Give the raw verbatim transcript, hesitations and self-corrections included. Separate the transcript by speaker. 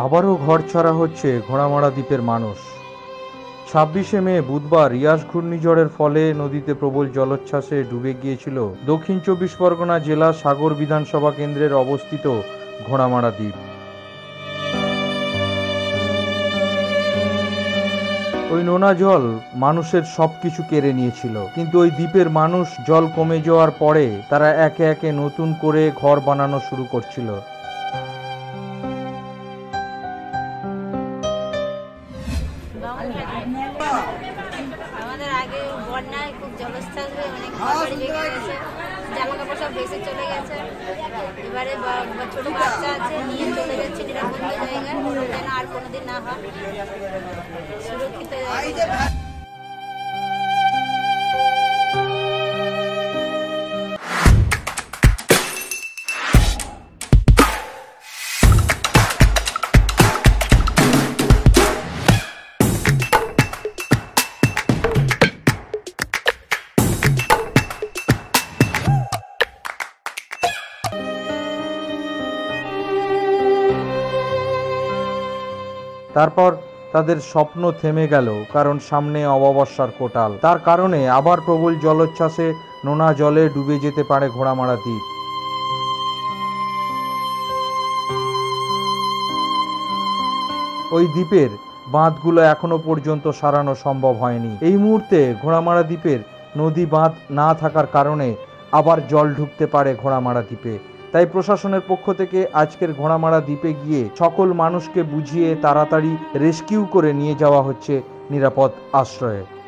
Speaker 1: আবারও ঘরছাড়া হচ্ছে ঘোড়ামারা দ্বীপের মানুষ। ছাব্বিশে মে বুধবার ইয়াস ঘূর্ণিঝড়ের ফলে নদীতে প্রবল জলোচ্ছ্বাসে ডুবে গিয়েছিল দক্ষিণ চব্বিশ পরগনা জেলা সাগর বিধানসভা কেন্দ্রের অবস্থিত ঘোড়ামারা দ্বীপ। ওই নোনা জল মানুষের সবকিছু কেড়ে নিয়েছিল, কিন্তু ওই দ্বীপের মানুষ জল কমে যাওয়ার পরে তারা একে একে নতুন করে ঘর বানানো শুরু করছিল।
Speaker 2: আমাদের আগে বন্যায় খুব জলোচ্ছ্বাস হয়ে অনেক ঘর বাড়ি ভেঙে গেছে, জামা কাপড় সব ভেসে চলে গেছে। এবারে ছোট বাচ্চা আছে, নিয়ে চলে যাচ্ছে নিরাপদ জায়গায়, যেন আর কোনোদিন না হয়, সুরক্ষিত জায়গায়।
Speaker 1: তারপর তাদের স্বপ্ন থেমে গেল, কারণ সামনে অমাবস্যার কোটাল। তার কারণে আবার প্রবল জলোচ্ছ্বাসে নোনা জলে ডুবে যেতে পারে ঘোড়ামারা দ্বীপ। ওই দ্বীপের বাঁধগুলো এখনো পর্যন্ত সারানো সম্ভব হয়নি। এই মুহূর্তে ঘোড়ামারা দ্বীপের নদী বাঁধ না থাকার কারণে আবার জল ঢুকতে পারে ঘোড়ামারা দ্বীপে। তাই প্রশাসনের পক্ষ থেকে আজকের ঘোড়ামারা দ্বীপে গিয়ে সকল মানুষকে বুঝিয়ে তাড়াতাড়ি রেস্কিউ করে নিয়ে যাওয়া হচ্ছে নিরাপদ আশ্রয়ে।